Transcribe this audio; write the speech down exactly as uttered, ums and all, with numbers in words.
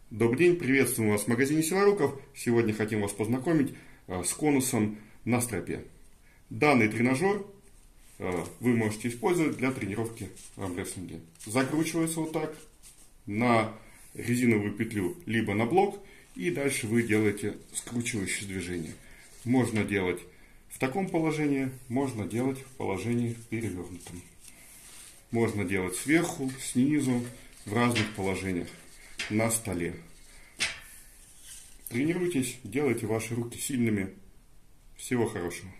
Добрый день, приветствуем вас в магазине Силоруков. Сегодня хотим вас познакомить с конусом на стропе. Данный тренажер вы можете использовать для тренировки в армрестлинге. Закручивается вот так на резиновую петлю, либо на блок, и дальше вы делаете скручивающее движение. Можно делать в таком положении, можно делать в положении перевернутом. Можно делать сверху, снизу, в разных положениях на столе. Тренируйтесь, делайте ваши руки сильными. Всего хорошего.